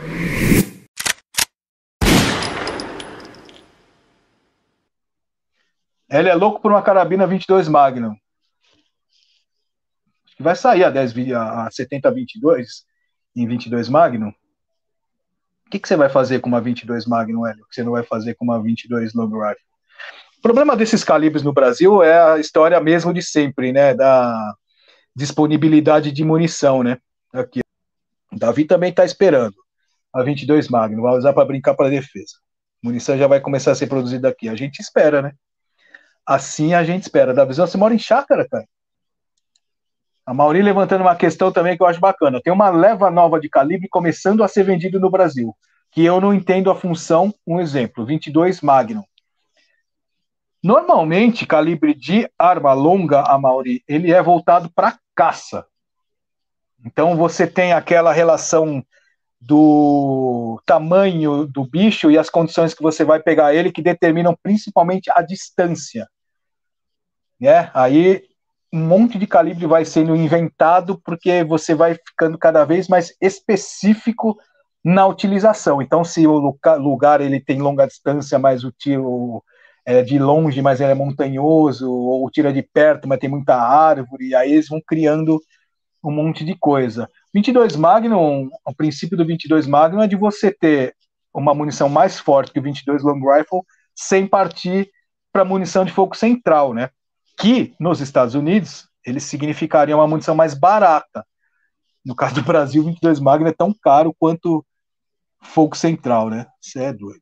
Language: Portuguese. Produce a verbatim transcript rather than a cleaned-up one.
Ele é louco por uma carabina vinte e dois Magnum. Acho que vai sair a, dez, a setenta vinte e dois em vinte e dois Magnum. O que, que você vai fazer com uma vinte e dois Magnum, Hélio? Que você não vai fazer com uma vinte e dois Long Rifle? O problema desses calibres no Brasil é a história mesmo de sempre, né? Da disponibilidade de munição, né? Aqui. O Davi também está esperando a vinte e dois Magnum, vai usar para brincar para defesa. Munição já vai começar a ser produzida aqui. A gente espera, né? Assim a gente espera. Davi, você mora em chácara, cara? A Mauri levantando uma questão também que eu acho bacana. Tem uma leva nova de calibre começando a ser vendido no Brasil, que eu não entendo a função. Um exemplo, vinte e dois Magnum. Normalmente, calibre de arma longa, a Mauri, ele é voltado para caça. Então você tem aquela relação do tamanho do bicho e as condições que você vai pegar ele que determinam principalmente a distância. Né? Aí um monte de calibre vai sendo inventado porque você vai ficando cada vez mais específico na utilização. Então, se o lugar ele tem longa distância, mas o tiro é de longe, mas ele é montanhoso, ou tira de perto, mas tem muita árvore, e aí eles vão criando um monte de coisa. vinte e dois Magnum, o princípio do vinte e dois Magnum é de você ter uma munição mais forte que o vinte e dois Long Rifle sem partir para munição de fogo central, né? Que nos Estados Unidos eles significariam uma munição mais barata. No caso do Brasil, vinte e dois Magnum é tão caro quanto fogo central, né? Isso é doido.